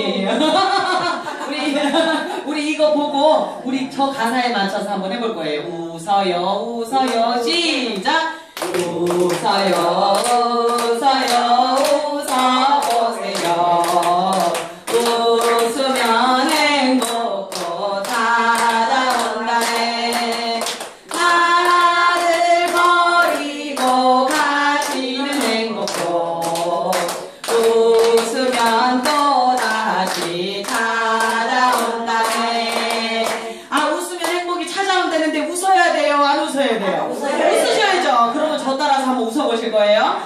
우리 이거 보고 우리 저 가사에 맞춰서 한번 해볼 거예요. 웃어요, 웃어요, 시작. 웃어요, 웃어요, 웃어보세요. 웃으면 행복도 찾아온다네. 나를 버리고 가시는 행복도 웃으면 또 다시 찾아온다네. 아, 웃으면 행복이 찾아온다는데 웃어야 돼요? 안 웃어야 돼요? 웃으셔야죠. 그러면 저 따라서 한번 웃어보실 거예요.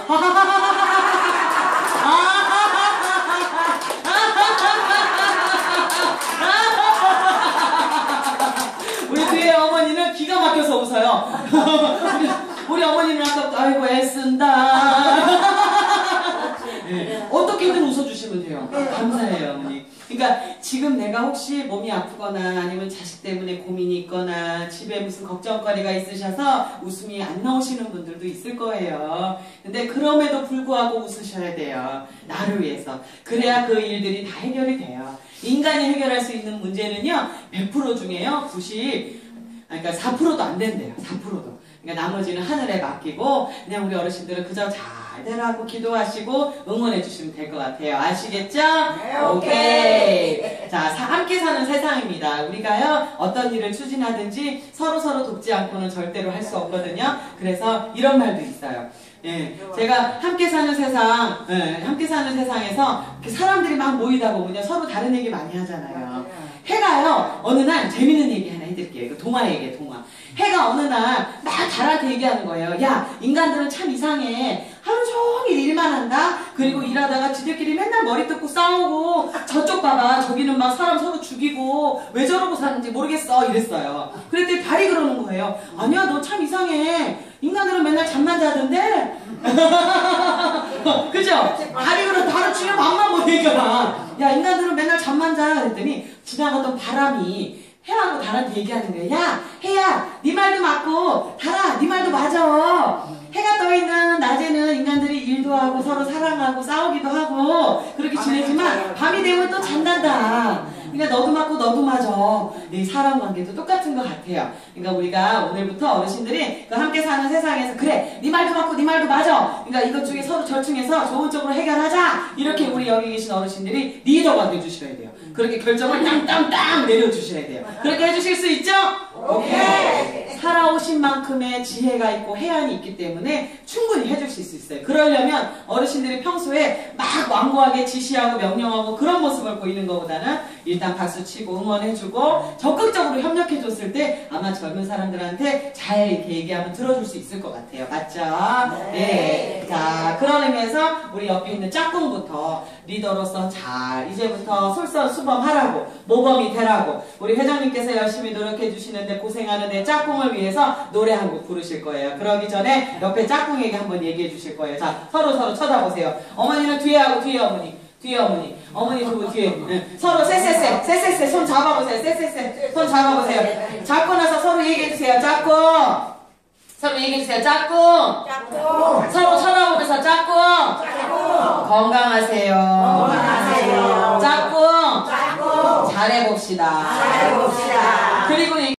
우리 뒤에 어머니는 기가 막혀서 웃어요. 우리 어머니는 아까 아이고 애쓴다. 네. 어떻게든 웃어주시면 돼요. 감사해요, 어머니. 그러니까 지금 내가 혹시 몸이 아프거나 아니면 자식 때문에 고민이 있거나 집에 무슨 걱정거리가 있으셔서 웃음이 안 나오시는 분들도 있을 거예요. 근데 그럼에도 불구하고 웃으셔야 돼요. 나를 위해서. 그래야 그 일들이 다 해결이 돼요. 인간이 해결할 수 있는 문제는요, 100% 중에요, 그러니까 4%도 안 된대요. 4%도. 그러니까 나머지는 하늘에 맡기고 그냥 우리 어르신들은 그저 잘 되라고 기도하시고 응원해 주시면 될 것 같아요. 아시겠죠? 네, 오케이. 자, 함께 사는 세상입니다. 우리가요, 어떤 일을 추진하든지 서로 돕지 않고는 절대로 할 수 없거든요. 그래서 이런 말도 있어요. 예, 제가 함께 사는 세상, 함께 사는 세상에서 사람들이 막 모이다 보면요, 서로 다른 얘기 많이 하잖아요. 해가요, 어느 날 재밌는 얘기 하나 해드릴게요. 이거 동화 얘기예요, 동화. 해가 어느 날 막 달한테 얘기하는 거예요. 야, 인간들은 참 이상해. 하루 종일 일만 한다? 그리고 일하다가 지들끼리 맨날 머리 뜯고 싸우고, 저쪽 봐봐, 저기는 막 사람 서로 죽이고, 왜 저러고 사는지 모르겠어. 이랬어요. 그랬더니 달이 그러는 거예요. 아니야, 너 참 이상해. 인간들은 맨날 잠만 자던데? 그죠? 달은 주면 맘만 못 얘기하나. 야, 인간들은 맨날 잠만 자. 그랬더니 지나가던 바람이 해하고 달한테 얘기하는 거예요. 야, 해야, 네 말도 맞고, 달아, 네 말도 맞아. 해가 떠있는 낮에는 인간들이 일도 하고 서로 사랑하고 싸우기도 하고 그렇게 지내지만 밤이 되면 또 잔단다. 그러니까 너도 맞고 너도 맞아. 네, 사람 관계도 똑같은 것 같아요. 그러니까 우리가 오늘부터 어르신들이 그 함께 사는 세상에서 그래, 네 말도 맞고 네 말도 맞아. 그러니까 이것 중에 서로 절충해서 좋은 쪽으로 해결하자. 이렇게 우리 여기 계신 어르신들이 리더가 돼주셔야 돼요. 그렇게 결정을 땅땅땅 내려주셔야 돼요. 그렇게 해주실 수 있죠? 오케이. 살아오신 만큼의 지혜가 있고 해안이 있기 때문에 충분히 해주실 수 있어요. 그러려면 어르신들이 평소에 막 완고하게 지시하고 명령하고 그런 모습을 보이는 것보다는 일단 박수치고 응원해주고 적극적으로 협력해줬을 때 아마 젊은 사람들한테 잘 이렇게 얘기하면 들어줄 수 있을 것 같아요. 맞죠? 네. 자, 그런 의미에서 우리 옆에 있는 짝꿍부터 리더로서 잘 이제부터 솔선수범하라고, 모범이 되라고 우리 회장님께서 열심히 노력해 주시는데 고생하는 내 짝꿍을 위해서 노래 한 곡 부르실 거예요. 그러기 전에 옆에 짝꿍에게 한번 얘기해 주실 거예요. 자, 서로 쳐다보세요. 어머니는 뒤에 하고 뒤에 어머니, 뒤에 어머니, 어머니 두고 뒤에. 서로 쎄쎄쎄 손 잡아보세요. 쎄쎄쎄 손 잡아보세요. 잡고 나서 서로 얘기해 주세요. 짝꿍. 서로 얘기해 주세요. 짝꿍. 서로 쳐다보면서 짝꿍. 건강하세요. 짝꿍. 잘해봅시다. 그리고